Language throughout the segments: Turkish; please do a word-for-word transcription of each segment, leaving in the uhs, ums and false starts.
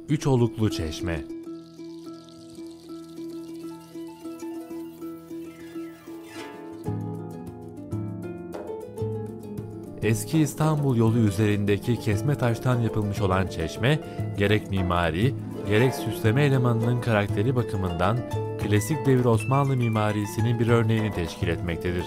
Üç oluklu çeşme. Eski İstanbul yolu üzerindeki kesme taştan yapılmış olan çeşme, gerek mimari, gerek süsleme elemanının karakteri bakımından klasik devir Osmanlı mimarisinin bir örneğini teşkil etmektedir.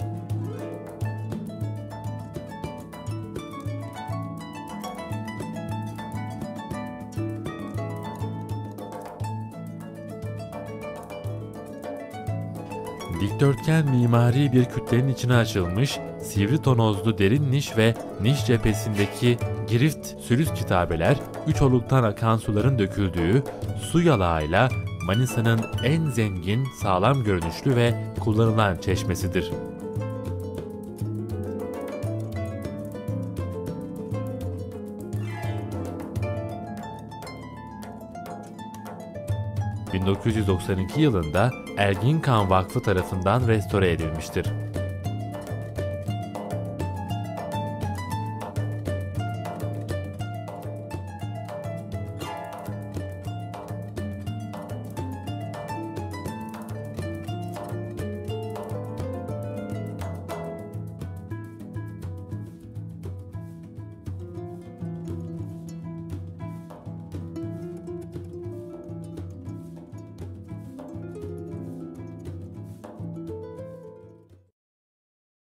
Dikdörtgen mimari bir kütlenin içine açılmış, sivri tonozlu derin niş ve niş cephesindeki girift sülüs kitabeler, üç oluktan akan suların döküldüğü su yalağıyla Manisa'nın en zengin, sağlam görünüşlü ve kullanılan çeşmesidir. bin dokuz yüz doksan iki yılında Ergin Kan Vakfı tarafından restore edilmiştir.